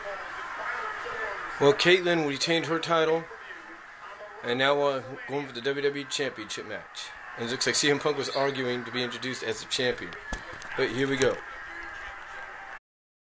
Well, Caitlyn retained her title, and now going for the WWE Championship match. And it looks like CM Punk was arguing to be introduced as the champion. But here we go.